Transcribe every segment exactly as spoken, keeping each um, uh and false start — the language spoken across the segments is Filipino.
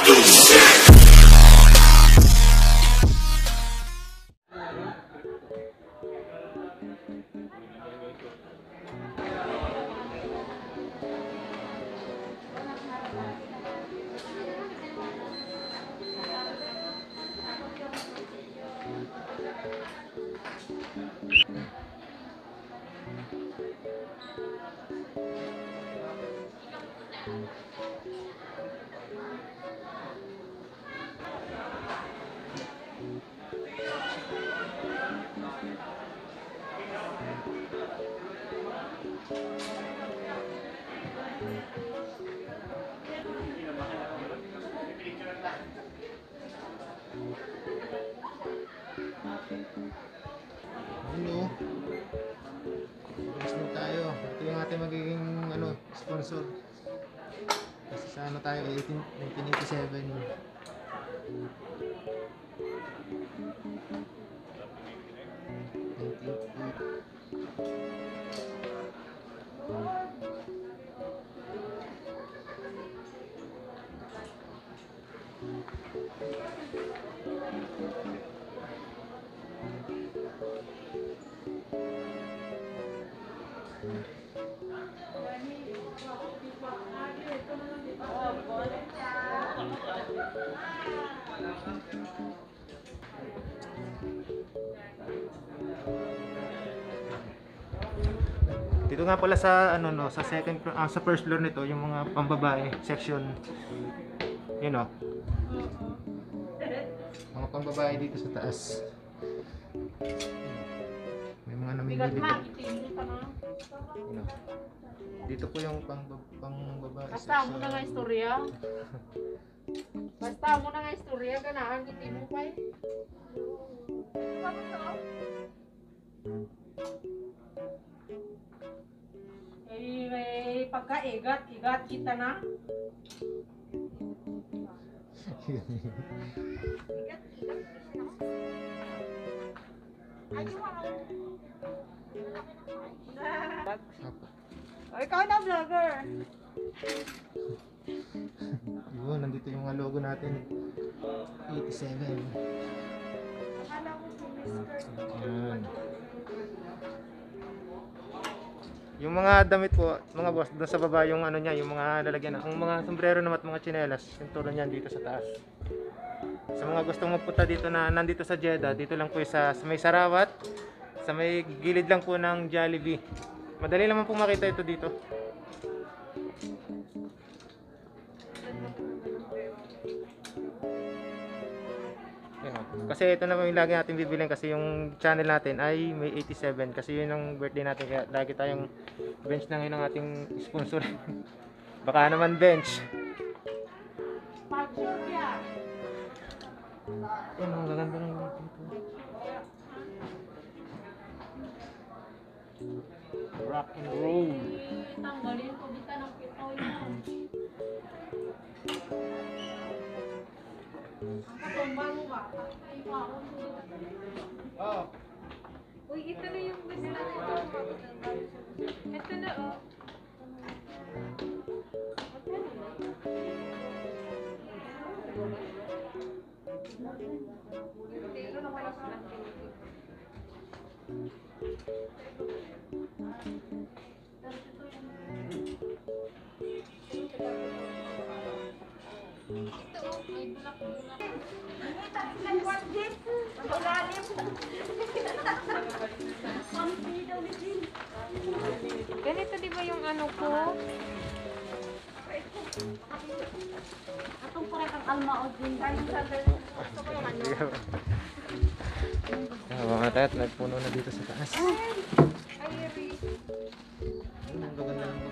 Hello. Guys na tayo. Ito yung ating magiging ano, sponsor. Kasi sa ano tayo, nineteen eighty-seven. Dito nga pala sa ano no, sa second uh, sa first floor nito, yung mga pambabae section. Yun know, mga pambabae dito sa taas. May mga namimili dito. You know, dito po yung pang pangbabae section. Basta mo na nga istorya. Basta mo na nga istorya, ganahan hindi mo pa eh. Eh, may pagka-igat, igat kita na. Igat, igat. Oh, ikaw na vlogger. Yun, nandito yung mga logo natin. eighty-seven. Akala ko Yan. Yung mga damit po, mga boss, doon sa baba yung ano niya, yung mga lalagyan na, ang mga sombrero naman at mga tsinelas, yung tulad niyan dito sa taas. Sa mga gustong magpunta dito na nandito sa Jeddah, dito lang po sa, sa may Sarawat, sa may gilid lang po ng Jollibee. Madali naman po makita ito dito. Yan. Kasi ito na po yung lagi natin bibilin kasi yung channel natin ay may eighty-seven kasi yun ang birthday natin kaya lagi tayong bench na ngayon ng ating sponsor. Baka naman bench. Yan, ang gaganda ng dito. Rock and roll. tanggalin ko dito ng pito yan. Katumba mo ba? Oh. Uy, ito na yung gusto natin. Ito na oh. Ito na wala sa lang. Ganito di ba yung ano ko? Atong pare kang almaod din. Ah, mga tat, nagpuno na dito sa taas. Ay, Iri. Ayun, ang gaganda ng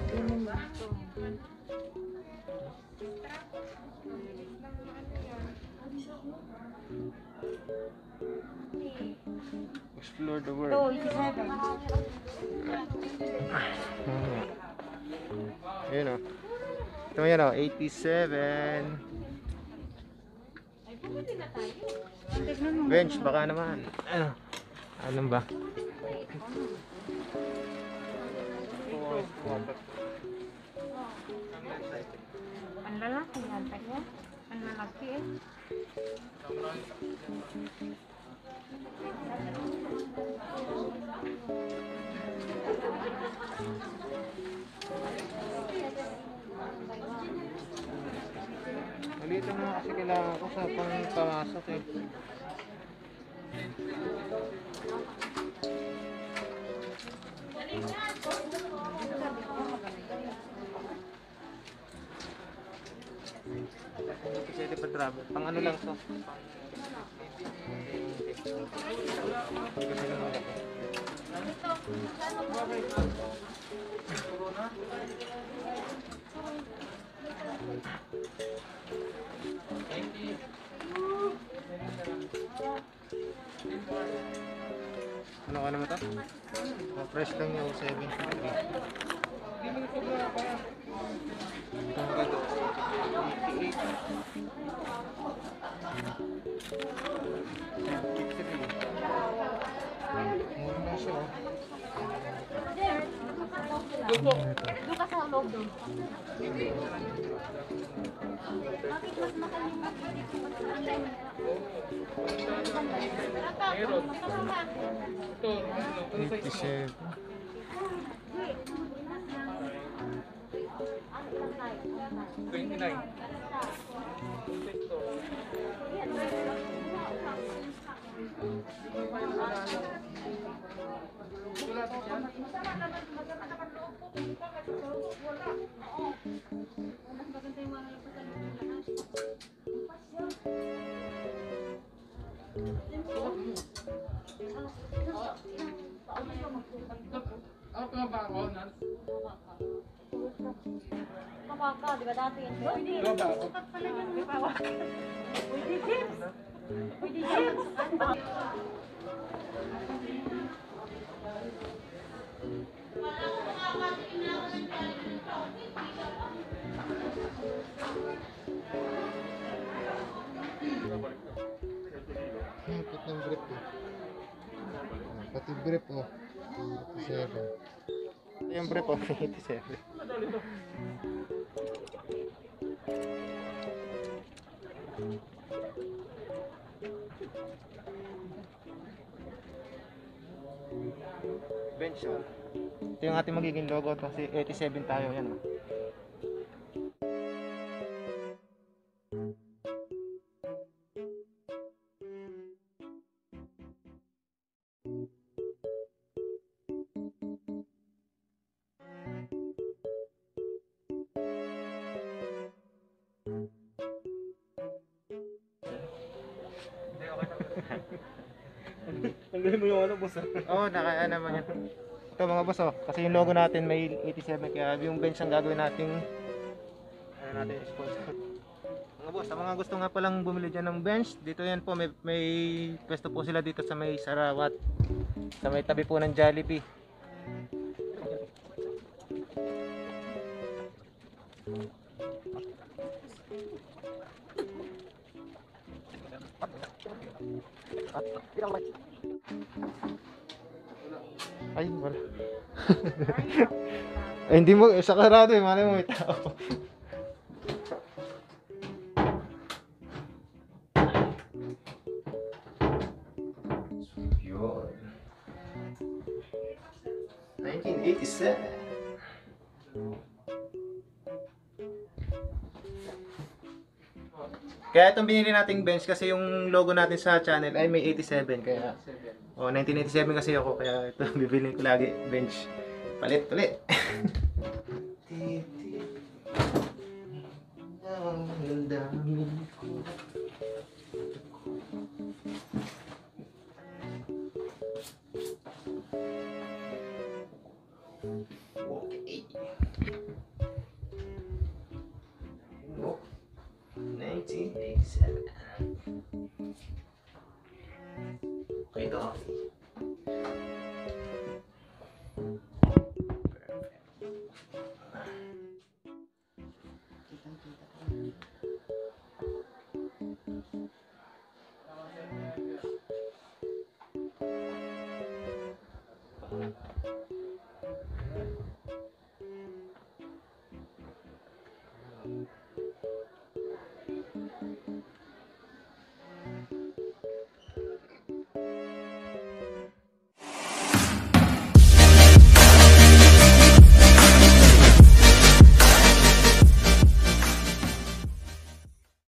explore the world. Oh, eighty-seven. Ayun o. Ito yan o, eighty-seven. Ay, pumili na tayo. Bench, baka naman. Ano? Anong ba? Ang lalaki yan, tayo. Ang malaki eh. Maliit lang naman kasi kailangan ko sa pangpasok eh. Hindi pwede pa travel. Pang ano lang to. Hindi kasi naman ako. Ano ka naman to? Oh, fresh lang yung seven three. Itong gato. Mura na siya oh. Doon ka sa loob doon. Bakit mas makalimot? Meron. eighty-seven. twenty-nine. Ako nga ba ako? Kapaka, di ba dati yun? Pwede. Ikaw ba ako? Pala yun, may pawak. Pwede, James. Pwede, James. Hingkit ng brief eh. Ah, pati brief oh. eighty-seven. Yung brief oh, eighty-seven. Bench oh. Ito yung ating magiging logo kasi eighty-seven tayo yan oh. Tanggalin mo yung ano, boss. Oo, oh, nakaya naman yan. Ito mga boss oh, kasi yung logo natin may eighty-seven kaya yung bench ang gagawin nating ano natin sponsor. Mga boss, sa mga gusto nga palang bumili dyan ng bench, dito yan po may, may pwesto po sila dito sa may Sarawat. Sa may tabi po ng Jollibee. Ay, wala. Ay, hindi mo, sa karado eh, malay mo may tao. Yun. nineteen eighty-seven. Kaya itong binili nating bench kasi yung logo natin sa channel ay may eighty-seven kaya oh, nineteen eighty-seven kasi ako kaya ito bibili ko lagi bench. Palit ulit. Okay. Oh, nineteen eighty-seven. Okay, ito.